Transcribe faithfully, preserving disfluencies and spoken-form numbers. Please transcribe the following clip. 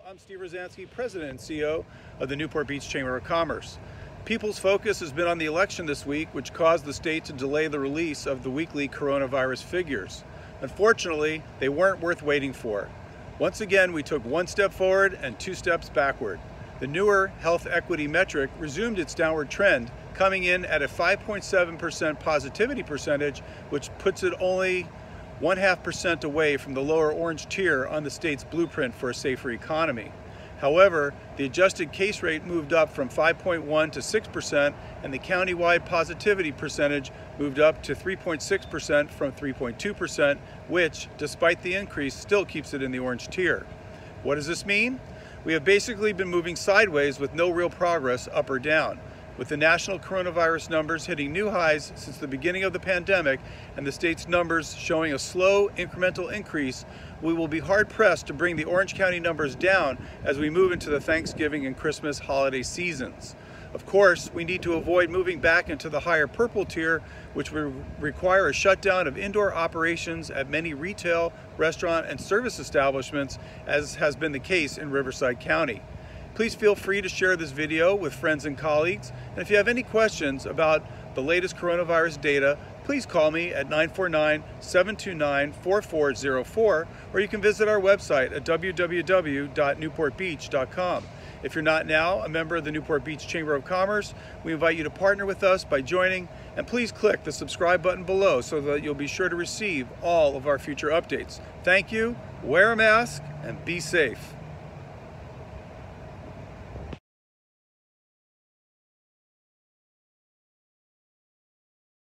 I'm Steve Rosansky, President and C E O of the Newport Beach Chamber of Commerce. People's focus has been on the election this week, which caused the state to delay the release of the weekly coronavirus figures. Unfortunately, they weren't worth waiting for. Once again, we took one step forward and two steps backward. The newer health equity metric resumed its downward trend, coming in at a five point seven percent positivity percentage, which puts it only one half percent away from the lower orange tier on the state's blueprint for a safer economy. However, the adjusted case rate moved up from five point one to six percent, and the countywide positivity percentage moved up to three point six percent from three point two percent, which, despite the increase, still keeps it in the orange tier. What does this mean? We have basically been moving sideways with no real progress up or down. With the national coronavirus numbers hitting new highs since the beginning of the pandemic and the state's numbers showing a slow incremental increase, we will be hard-pressed to bring the Orange County numbers down as we move into the Thanksgiving and Christmas holiday seasons. Of course, we need to avoid moving back into the higher purple tier, which will require a shutdown of indoor operations at many retail, restaurant, and service establishments, as has been the case in Riverside County. Please feel free to share this video with friends and colleagues. And if you have any questions about the latest coronavirus data, please call me at nine four nine, seven two nine, four four zero four, or you can visit our website at w w w dot newport beach dot com. If you're not now a member of the Newport Beach Chamber of Commerce, we invite you to partner with us by joining, and please click the subscribe button below so that you'll be sure to receive all of our future updates. Thank you, wear a mask, and be safe.